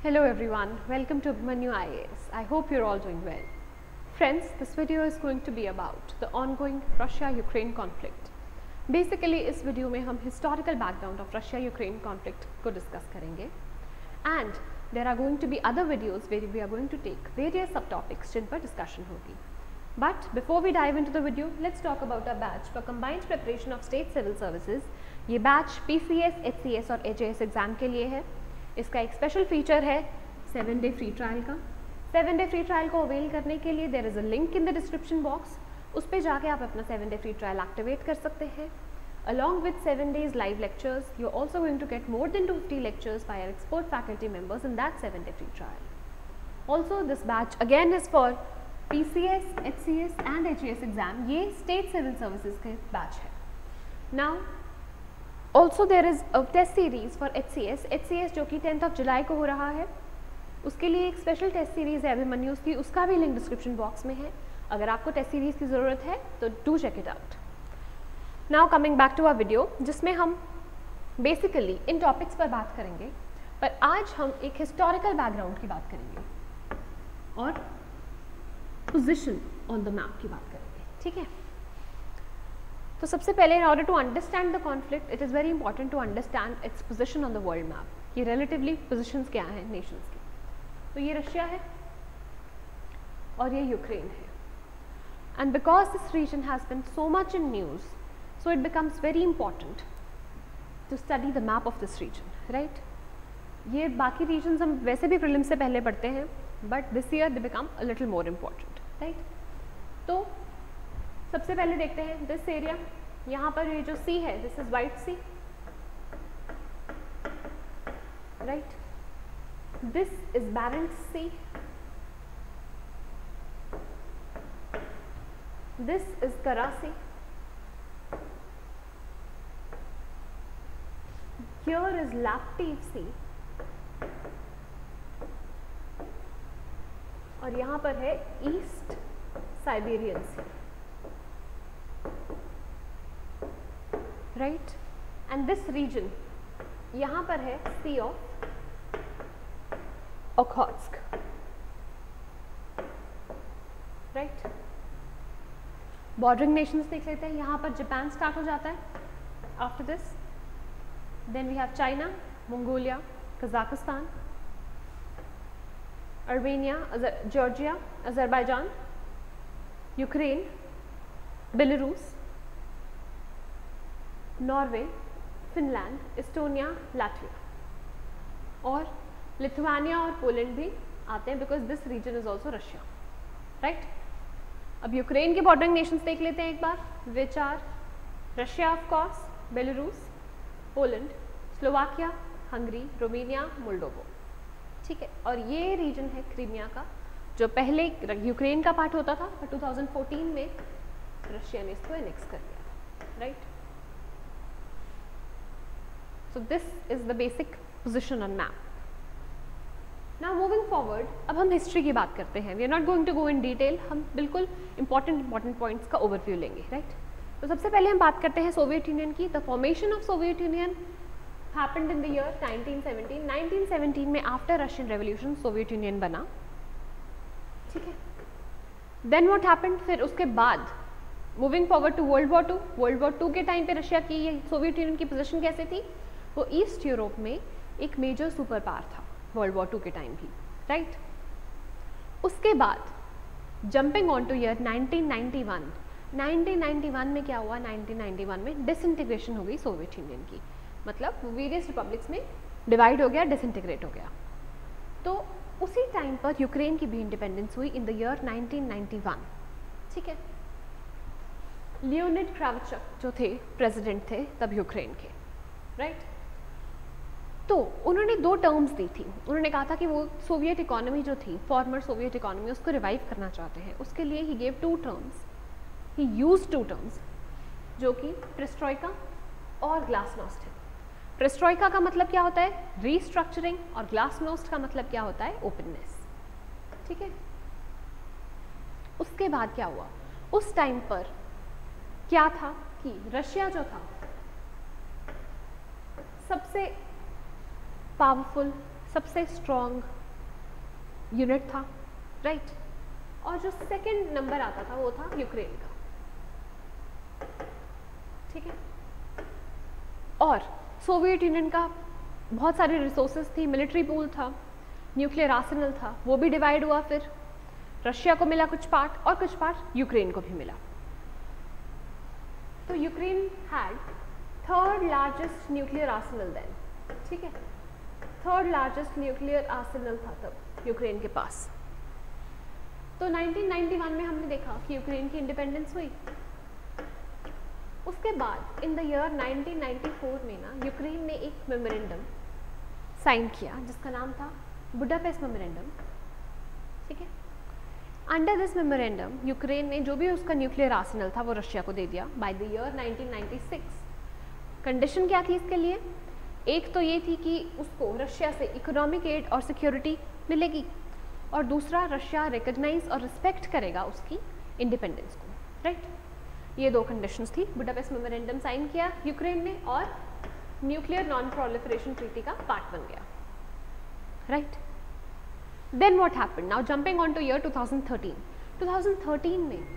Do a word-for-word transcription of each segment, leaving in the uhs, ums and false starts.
Hello everyone, welcome to Abhimanyu I A S. I hope you're all doing well. Friends, this video is going to be about the ongoing Russia-Ukraine conflict. Basically, इस video में हम historical background of Russia-Ukraine conflict को discuss करेंगे. And there are going to be other videos where we are going to take various subtopics जिन पर discussion होगी. But before we dive into the video, let's talk about our batch for combined preparation of state civil services. ये batch P C S, H C S और H A S exam के लिए है. इसका एक special feature है seven day free trial का. Seven day free trial को अवेल करने के लिए there is a link in the description box. उस पर जाके आप अपना seven day free trial activate कर सकते हैं. Along with seven days live lectures, you are also going to get more than two fifty lectures by our expert faculty members in that seven day free trial. Also this batch again is for P C S, H C S and H A S exam. ये state civil services के batch है. Now also there is a test series for H C S. H C S जो कि tenth of July को हो रहा है, उसके लिए एक स्पेशल टेस्ट सीरीज़ है अभिमन्यूज़ की. उसका भी लिंक डिस्क्रिप्शन बॉक्स में है. अगर आपको टेस्ट सीरीज़ की ज़रूरत है तो do check it out. Now coming back to our video, जिसमें हम बेसिकली इन टॉपिक्स पर बात करेंगे, पर आज हम एक हिस्टोरिकल बैकग्राउंड की बात करेंगे और पोजिशन ऑन द मैप की बात करेंगे. ठीक है, तो सबसे पहले in order to understand the conflict it is very important to understand its position on the world map. ये रिलेटिवली पोजीशंस क्या हैं नेशंस की. तो ये रशिया है और ये यूक्रेन है. And because this region has been so much in news, so it becomes very important to study the map of this region. Right, ये बाकी रीजन्स हम वैसे भी प्रीलिम्स से पहले पढ़ते हैं, but this year they become a little more important. Right, तो सबसे पहले देखते हैं दिस एरिया. यहाँ पर ये जो सी है, this is White Sea. Right, this is Barents Sea. This is Kara Sea. Here is लैप्टीव सी. और यहाँ पर है East Siberian Sea. Right, and this region यहाँ पर है Sea of Okhotsk. Right, bordering nations देख लेते हैं. यहाँ पर जापान स्टार्ट हो जाता है. After this then we have China, Mongolia, Kazakhstan, Armenia, Georgia, Azerbaijan, Ukraine, Belarus, Norway, Finland, Estonia, Latvia और लिथुआनिया और पोलैंड भी आते हैं because this region is also Russia. Right, अब यूक्रेन के बॉर्डरिंग नेशंस देख लेते हैं एक बार, which are Russia of course, Belarus, Poland, Slovakia, Hungary, Romania, Moldova. ठीक है, और ये रीजन है क्रीमिया का, जो पहले यूक्रेन का पार्ट होता था, पर टू थाउजेंड फोर्टीन में रशिया ने इसको एनेक्स कर लिया. Right, so this is the basic position on map. Now moving forward, अब हम हिस्ट्री की बात करते हैं. we are not going to go in detail. हम बिल्कुल important important points का overview लेंगे. right, तो सबसे पहले हम बात करते हैं सोवियत यूनियन की. the formation of Soviet Union happened in the year nineteen seventeen. Nineteen seventeen में after Russian revolution Soviet Union बना. ठीक है, देन व्हाट हैपेंड, फिर उसके बाद moving forward to World War two. World War two के time पे Russia की ये सोवियत यूनियन की पोजीशन कैसे थी, वो ईस्ट यूरोप में एक मेजर सुपर पावर था वर्ल्ड वॉर टू के टाइम भी. राइट, उसके बाद jumping on to year nineteen ninety one. Nineteen ninety one में क्या हुआ, नाइनटीन नाइंटी वन में डिसइंटीग्रेशन हो गई सोवियत यूनियन की. मतलब वेरियस रिपब्लिक्स में डिवाइड हो गया, डिसइंटीग्रेट हो गया. तो उसी टाइम पर यूक्रेन की भी इंडिपेंडेंस हुई in the year nineteen ninety one. ठीक है, लियोनिड क्रावचक जो थे प्रेसिडेंट थे तब यूक्रेन के. राइट, तो उन्होंने दो टर्म्स दी थी. उन्होंने कहा था कि वो सोवियत इकोनॉमी जो थी, फॉर्मर सोवियत इकोनॉमी, उसको रिवाइव करना चाहते हैं. उसके लिए he gave two terms, he use two terms, जो कि पेरेस्ट्रोइका और ग्लासनोस्ट है. पेरेस्ट्रोइका का मतलब क्या होता है, रीस्ट्रक्चरिंग, और ग्लासनोस्ट का मतलब क्या होता है, ओपननेस. ठीक है, उसके बाद क्या हुआ, उस टाइम पर क्या था कि रशिया जो था सबसे पावरफुल सबसे स्ट्रॉन्ग यूनिट था, राइट। और जो सेकंड नंबर आता था वो था यूक्रेन का, ठीक है। और सोवियत यूनियन का बहुत सारे रिसोर्सेज थी, मिलिट्री पूल था, न्यूक्लियर आर्सेनल था, वो भी डिवाइड हुआ। फिर रशिया को मिला कुछ पार्ट और कुछ पार्ट यूक्रेन को भी मिला। तो Ukraine had third largest nuclear arsenal then, ठीक है। थर्ड लार्जेस्ट न्यूक्लियर आर्सेनल था तब यूक्रेन के पास। तो नाइनटीन नाइंटी वन में हमने देखा कि यूक्रेन की इंडिपेंडेंस हुई। उसके बाद in the year nineteen ninety four में ना यूक्रेन ने एक मेमोरेंडम साइन किया जिसका नाम था बुडापेस्ट मेमोरेंडम, ठीक है। अंडर दिस मेमोरेंडम यूक्रेन ने जो भी उसका न्यूक्लियर आर्सेनल था वो रशिया को दे दिया by the year nineteen ninety six. Condition क्या थी इसके लिए? एक तो ये थी कि उसको रशिया से इकोनॉमिक एड और सिक्योरिटी मिलेगी, और दूसरा रशिया रिकॉग्नाइज और रिस्पेक्ट करेगा उसकी इंडिपेंडेंस को, राइट। ये दो कंडीशंस थी। बुडापेस्ट मेमोरेंडम साइन किया यूक्रेन ने और न्यूक्लियर नॉन प्रोलिफरेशन ट्रीटी का पार्ट बन गया, right. Then what happened now, jumping on to year two thousand thirteen. Two thousand thirteen में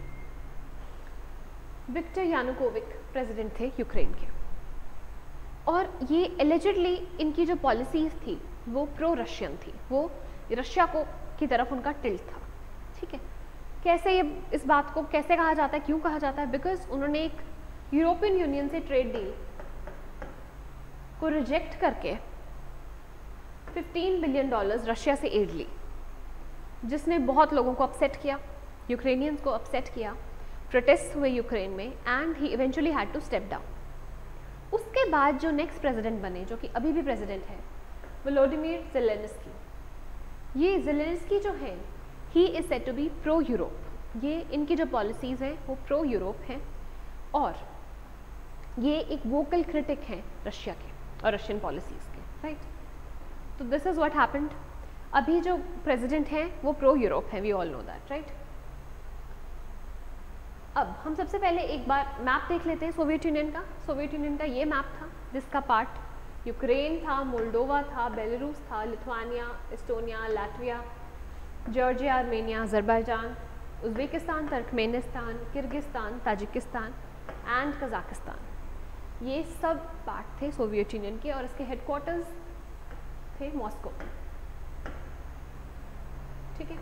विक्टर यानुकोविक प्रेसिडेंट थे यूक्रेन के, और ये एलिजिडली इनकी जो पॉलिसीज थी वो प्रो रशियन थी, वो रशिया को की तरफ उनका टिल्ट था, ठीक है। कैसे ये इस बात को कैसे कहा जाता है, क्यों कहा जाता है? बिकॉज उन्होंने एक यूरोपियन यूनियन से ट्रेड डील को रिजेक्ट करके फिफ्टीन बिलियन डॉलर्स रशिया से एड ली, जिसने बहुत लोगों को अपसेट किया, यूक्रेनियंस को अपसेट किया, प्रोटेस्ट हुए यूक्रेन में, and he eventually had to step down. उसके बाद जो नेक्स्ट प्रेसिडेंट बने, जो कि अभी भी प्रेसिडेंट है, वोलोडिमिर ज़ेलेंस्की। ये ज़ेलेंस्की जो है he is said to be pro Europe. ये इनकी जो पॉलिसीज़ हैं वो प्रो यूरोप हैं, और ये एक वोकल क्रिटिक हैं रशिया के और रशियन पॉलिसीज़ के, राइट। तो दिस इज़ व्हाट हैपेंड। अभी जो प्रेसिडेंट हैं वो प्रो यूरोप हैं, we all know that, right. अब हम सबसे पहले एक बार मैप देख लेते हैं सोवियत यूनियन का। सोवियत यूनियन का ये मैप था जिसका पार्ट यूक्रेन था, मोल्डोवा था, बेलारूस था, Lithuania, Estonia, Latvia, Georgia, Armenia, Azerbaijan, Uzbekistan, Turkmenistan, Kyrgyzstan, Tajikistan and Kazakhstan. ये सब पार्ट थे सोवियत यूनियन के, और इसके हेडक्वार्टर्स थे मॉस्को, ठीक है।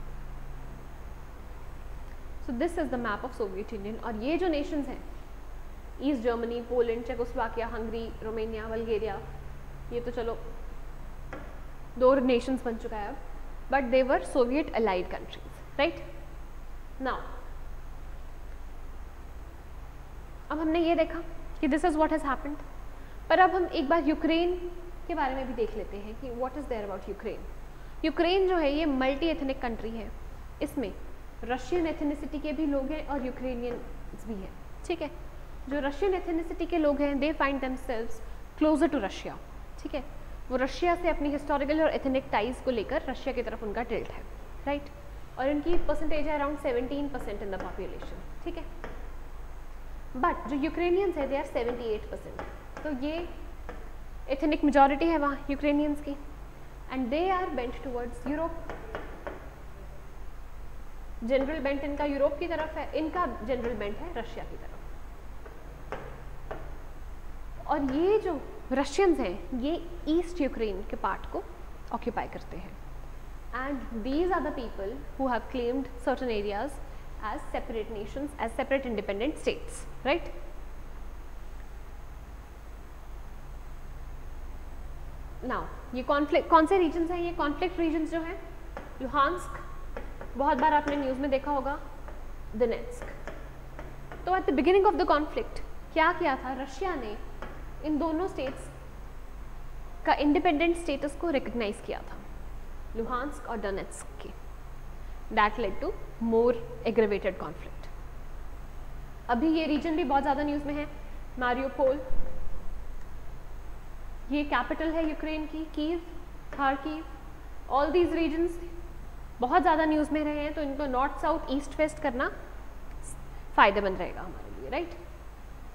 So this is the map of Soviet Union. और ये जो नेशंस हैं, East Germany, Poland, Czechoslovakia, Hungary, Romania, Bulgaria, ये तो चलो दो नेशंस बन चुका है अब, but they were Soviet allied countries, right. Now अब हमने ये देखा कि this is what has happened, पर अब हम एक बार यूक्रेन के बारे में भी देख लेते हैं कि what is there about Ukraine. Ukraine जो है ये मल्टी एथनिक कंट्री है, इसमें रशियन एथनिसिटी के भी लोग हैं और यूक्रेनियंस भी हैं, ठीक है। जो रशियन एथनिसिटी के लोग हैं they find themselves closer to Russia, ठीक है। वो रशिया से अपनी हिस्टोरिकल और एथनिक टाइज को लेकर रशिया की तरफ उनका टिल्ट है, राइट। और इनकी परसेंटेज है around seventeen percent in the population, ठीक है। बट जो यूक्रेनियंस है they are seventy eight percent, तो ये एथनिक मेजॉरिटी है वहाँ यूक्रेनियंस की, and they are bent towards Europe. General bent इनका यूरोप की तरफ है, इनका जनरल बेंट है रशिया की तरफ। और ये जो रशियंस हैं ये ईस्ट यूक्रेन के पार्ट को ऑक्यूपाई करते हैं, and these are the people who have claimed certain areas as separate nations, as separate independent states, right. Now ये कॉन्फ्लिक्ट कौन से रीजन्स हैं? ये कॉन्फ्लिक्ट रीजन्स जो हैं, लुहांस्क, बहुत बार आपने न्यूज़ में देखा होगा, दोनेत्स्क। तो at the beginning of the conflict क्या किया था, रशिया ने इन दोनों स्टेट्स का इंडिपेंडेंट स्टेटस को रिकग्नाइज किया था, लुहांस्क और डोनेट्स्क की। That led to more aggravated conflict. अभी ये रीजन भी बहुत ज़्यादा न्यूज़ में है, मारियोपोल, ये कैपिटल है यूक्रेन की, Kyiv, Kharkiv, all these regions बहुत ज़्यादा न्यूज़ में रहे हैं, तो इनको नॉर्थ साउथ ईस्ट वेस्ट करना फ़ायदेमंद रहेगा हमारे लिए, राइट।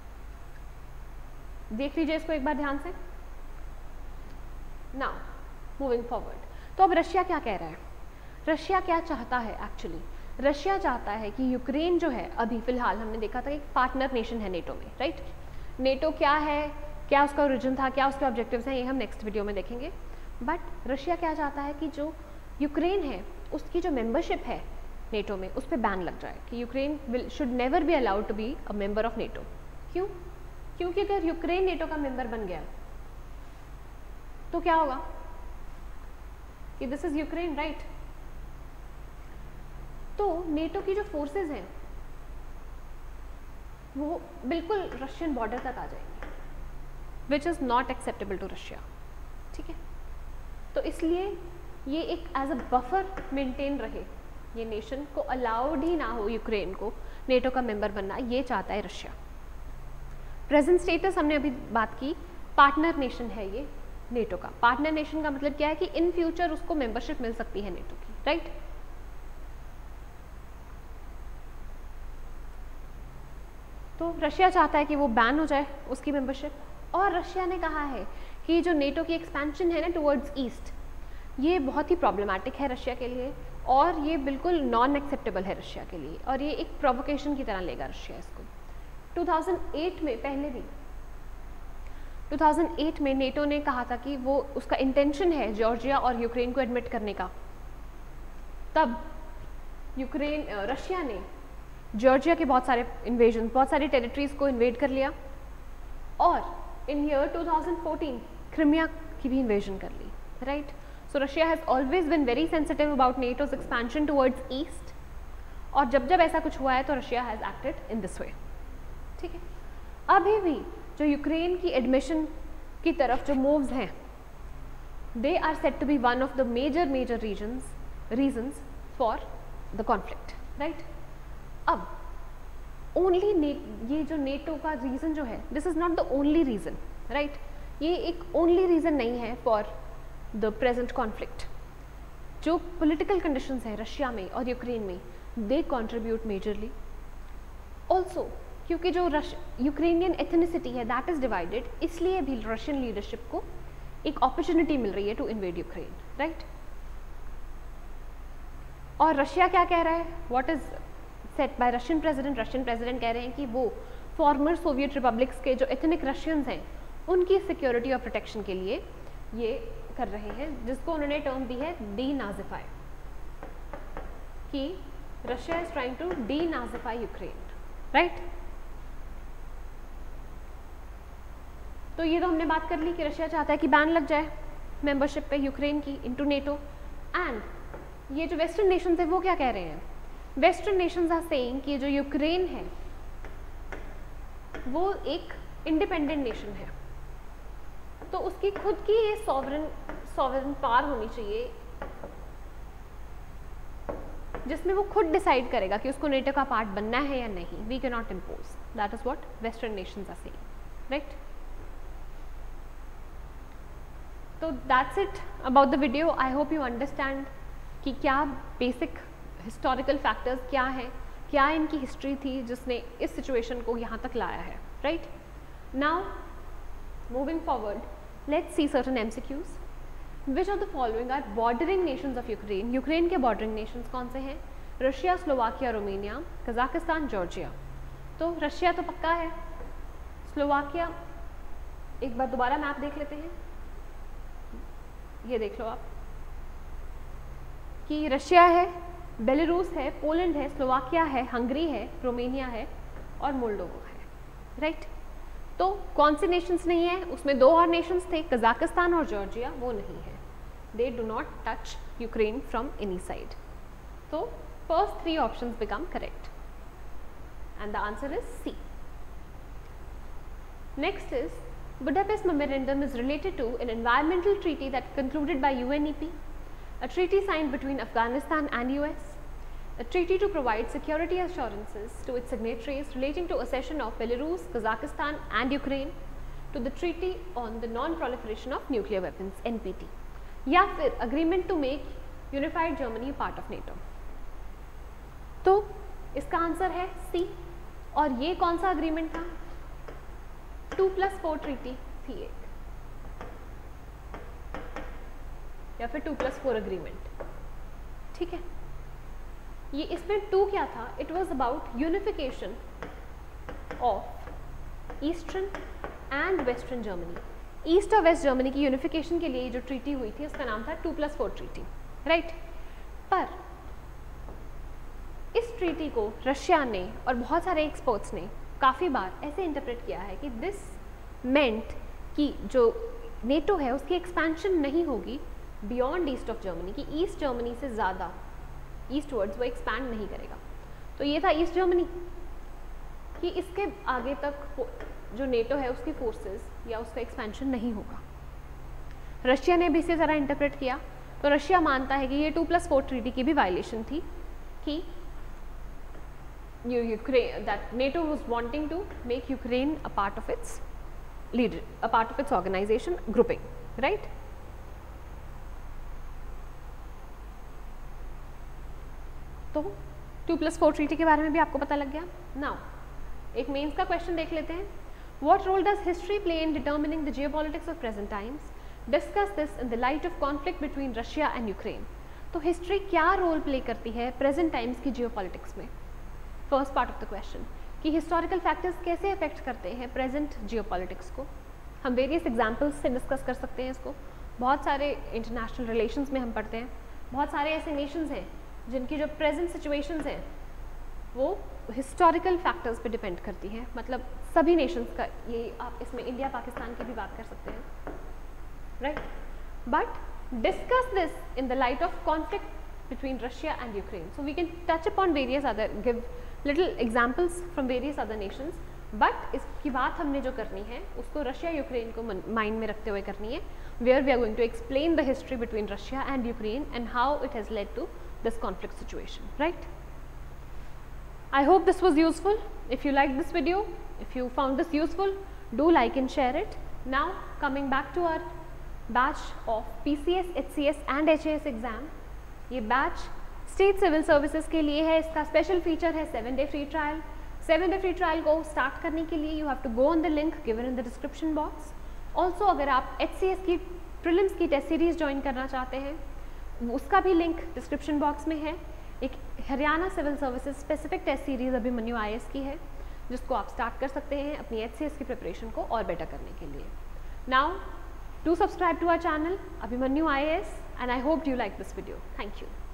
देख लीजिए इसको एक बार ध्यान से। नाउ मूविंग फॉरवर्ड, तो अब रशिया क्या कह रहा है, रशिया क्या चाहता है एक्चुअली, रशिया चाहता है कि यूक्रेन जो है, अभी फिलहाल हमने देखा था एक पार्टनर नेशन है नेटो में, राइट। नेटो क्या है, क्या उसका ओरिजिन था, क्या उसके ऑब्जेक्टिव्स हैं, ये हम नेक्स्ट वीडियो में देखेंगे। बट रशिया क्या चाहता है कि जो यूक्रेन है उसकी जो मेंबरशिप है नेटो में उस पर बैन लग जाए, कि Ukraine will should never be allowed to be a member of NATO. क्यों? क्योंकि अगर यूक्रेन नेटो का मेंबर बन गया तो क्या होगा कि दिस इज यूक्रेन, राइट। तो नेटो की जो फोर्सेस हैं वो बिल्कुल रशियन बॉर्डर तक आ जाएंगी, which is not acceptable to Russia, ठीक है। तो इसलिए ये एक एज अ बफर मेंटेन रहे, ये नेशन को अलाउड ही ना हो यूक्रेन को नेटो का मेंबर बनना, ये चाहता है रशिया। प्रेजेंट स्टेटस हमने अभी बात की, पार्टनर नेशन है ये नेटो का। पार्टनर नेशन का मतलब क्या है कि इन फ्यूचर उसको मेंबरशिप मिल सकती है नेटो की, राइट। तो रशिया चाहता है कि वो बैन हो जाए उसकी मेंबरशिप, और रशिया ने कहा है कि जो नेटो की एक्सपेंशन है ना टुवर्ड्स ईस्ट, ये बहुत ही प्रॉब्लमेटिक है रशिया के लिए, और ये बिल्कुल नॉन एक्सेप्टेबल है रशिया के लिए, और ये एक प्रोवोकेशन की तरह लेगा रशिया इसको। टू थाउजेंड एट में, पहले भी टू थाउजेंड एट में नेटो ने कहा था कि वो उसका इंटेंशन है जॉर्जिया और यूक्रेन को एडमिट करने का। तब यूक्रेन रशिया ने जॉर्जिया के बहुत सारे इन्वेजन, बहुत सारी टेरिटरीज को इन्वेड कर लिया, और in year two thousand fourteen Crimea की भी इन्वेजन कर ली, right. So Russia has always been very sensitive about NATO's expansion towards east, और जब जब ऐसा कुछ हुआ है तो Russia has acted in this way, ठीक है। अभी भी जो यूक्रेन की एडमिशन की तरफ जो मूव्स हैं, they are set to be one of the major major reasons reasons for the conflict, right. अब ओनली ये जो नेटो का रीज़न जो है, this is not the only reason, right. ये एक ओनली रीज़न नहीं है फॉर द प्रेजेंट कॉन्फ्लिक्ट। जो पॉलिटिकल कंडीशंस हैं रशिया में और यूक्रेन में, दे कंट्रीब्यूट मेजरली ऑल्सो, क्योंकि जो रश यूक्रेनियन एथनिसिटी है दैट इज़ डिवाइडेड, इसलिए भी रशियन लीडरशिप को एक अपॉर्चुनिटी मिल रही है टू इन्वेड यूक्रेन, राइट। और रशिया क्या कह रहा है, what is set by Russian president, Russian president कह रहे हैं कि वो फॉर्मर सोवियत रिपब्लिक्स के जो एथनिक रशियंस हैं उनकी सिक्योरिटी और प्रोटेक्शन के लिए ये कर रहे हैं, जिसको उन्होंने टर्म दी है डी नाजिफाई, कि Russia is trying to denazify Ukraine, right. तो ये तो हमने बात कर ली कि रशिया चाहता है कि बैन लग जाए मेंबरशिप पे यूक्रेन की इनटू नेटो। एंड ये जो वेस्टर्न नेशंस है वो क्या कह रहे हैं, वेस्टर्न नेशंस आर सेइंग कि जो यूक्रेन है वो एक इंडिपेंडेंट नेशन है, तो उसकी खुद की ये सॉवरन सॉवरन पावर होनी चाहिए, जिसमें वो खुद डिसाइड करेगा कि उसको नेटो का पार्ट बनना है या नहीं। We can not impose, that is what western nations are saying, right. तो that's it about the video. I hope you understand कि क्या बेसिक हिस्टोरिकल फैक्टर्स क्या हैं, क्या इनकी हिस्ट्री थी जिसने इस सिचुएशन को यहाँ तक लाया है, right. Now moving forward, let's see certain MCQs. Which of the following are bordering nations of Ukraine. Ukraine के बॉर्डरिंग नेशंस कौन से हैं, Russia, Slovakia, Romania, Kazakhstan, Georgia. तो रशिया तो पक्का है, स्लोवाकिया, एक बार दोबारा मैप देख लेते हैं, ये देख लो आप कि रशिया है, बेलारूस है, पोलैंड है, स्लोवाकिया है, हंगरी है, रोमेनिया है और मोल्डोवा है, राइट। तो कौन से नेशंस नहीं है, उसमें दो और नेशंस थे, कजाकिस्तान और जॉर्जिया, वो नहीं है। They do not touch Ukraine from any side. तो first three options become correct and the answer is C. Next is Budapest Memorandum is related to an environmental treaty that concluded by U N E P, a treaty signed between Afghanistan and U S, a treaty to provide security assurances to its signatories relating to accession of Belarus, Kazakhstan and Ukraine to the Treaty on the Non-Proliferation of Nuclear Weapons N P T, या फिर Agreement to make Unified Germany a part of NATO। तो इसका answer है सी। और ये कौन सा agreement था, टू प्लस फोर ट्रीटी थी एक। या फिर टू प्लस फोर अग्रीमेंट, ठीक है। ये इसमें टू क्या था, it was about unification of eastern and western Germany. East और वेस्ट जर्मनी की यूनिफिकेशन के लिए जो ट्रीटी हुई थी उसका नाम था two plus four treaty, right. पर इस ट्रीटी को रशिया ने और बहुत सारे एक्सपर्ट्स ने काफ़ी बार ऐसे इंटरप्रेट किया है कि दिस मेंट कि जो नेटो है उसकी एक्सपेंशन नहीं होगी बियॉन्ड ईस्ट ऑफ जर्मनी, कि ईस्ट जर्मनी से ज़्यादा ईस्टवर्ड्स वो एक्सपैंड नहीं करेगा। तो ये था ईस्ट जर्मनी कि इसके आगे तक जो नेटो है उसकी फोर्सेस या उसका एक्सपेंशन नहीं होगा। रशिया ने भी इसी तरह इंटरप्रेट किया, तो रशिया मानता है कि ये टू प्लस फोर ट्रीटी की भी वायलेशन थी कि Ukraine that NATO was wanting to make Ukraine a part of its leader a part of its organization grouping, right. तो टू प्लस फोर ट्रीटी के बारे में भी आपको पता लग गया। नाउ एक मेंस का क्वेश्चन देख लेते हैं। What role does history play in determining the geopolitics of present times? Discuss this in the light of conflict between Russia and Ukraine. तो हिस्ट्री क्या रोल प्ले करती है प्रेजेंट टाइम्स की जियोपॉलिटिक्स में? First part of the question कि historical factors कैसे affect करते हैं प्रेजेंट जियोपॉलिटिक्स को। हम वेरियस एग्जांपल्स से डिस्कस कर सकते हैं इसको। बहुत सारे इंटरनेशनल रिलेशंस में हम पढ़ते हैं, बहुत सारे ऐसे नेशंस हैं जिनकी जो प्रेजेंट सिचुएशंस हैं वो हिस्टोरिकल फैक्टर्स पे डिपेंड करती हैं। मतलब सभी नेशंस का, ये आप इसमें इंडिया पाकिस्तान की भी बात कर सकते हैं, right. But discuss this in the light of conflict between Russia and Ukraine. So we can touch upon various other, give little examples from various other nations, but इसकी बात हमने जो करनी है उसको रशिया यूक्रेन को माइंड में रखते हुए करनी है, where we are going to explain the history between Russia and Ukraine and how it has led to this conflict situation, right? I hope this was useful. If you liked this video, if you found this useful, do like and share it. Now coming back to our batch of P C S, H C S and H A S exam. ये batch state civil services के लिए है। इसका special feature है seven day free trial. seven day free trial को start करने के लिए you have to go on the link given in the description box. Also अगर आप H C S की prelims की test series join करना चाहते हैं उसका भी लिंक डिस्क्रिप्शन बॉक्स में है। एक Haryana civil services specific test series Abhimanyu I A S की है जिसको आप स्टार्ट कर सकते हैं अपनी एच सी एस की प्रिपरेशन को और बेटर करने के लिए। Now do subscribe to our channel Abhimanyu I A S and I hope you like this video. Thank you.